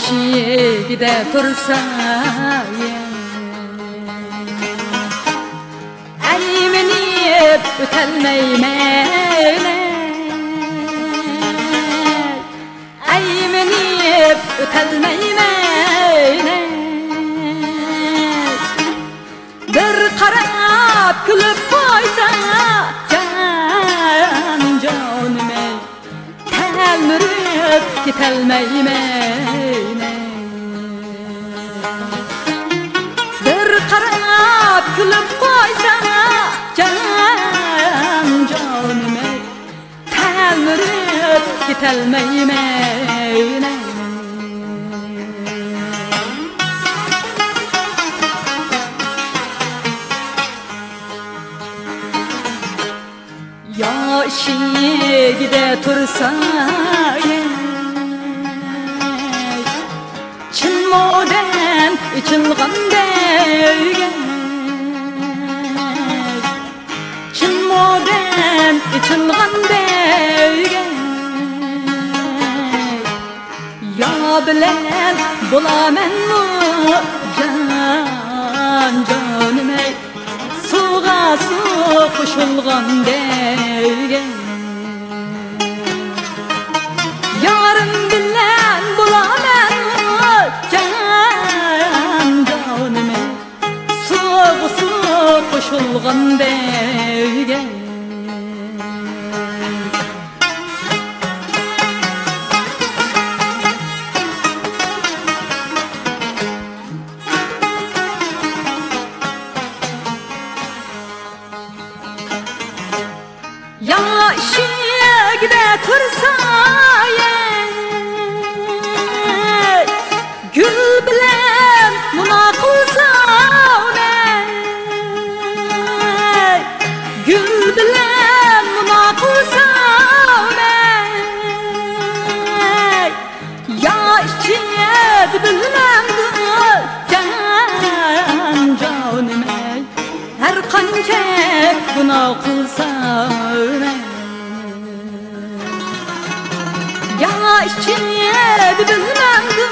Yoshigida tursa ayminib o'talmayman, ayminib o'talmayman. Bir qarab kulib qo'ysa jonim talmurib ketolmayman. Bir qarab kulib qo'ysa jonim talmurib ketolmayman. Yoshigida tursa chinmodan ichilgandek, chinmodan ichilgandek. Yo bilan bo'lamanmi jonim ey, suvga suv qo'shilgandek. Yarim bilan bo'lamanmi jonim ey, suvga suv qo'shilgandek. Yoshigida tursa gul bilan munoqilsa, gul bilan munoqilsa, yoshigida bilmamdi jonim ey, har qancha gunoh qilsa. Yoshigida bilmamdi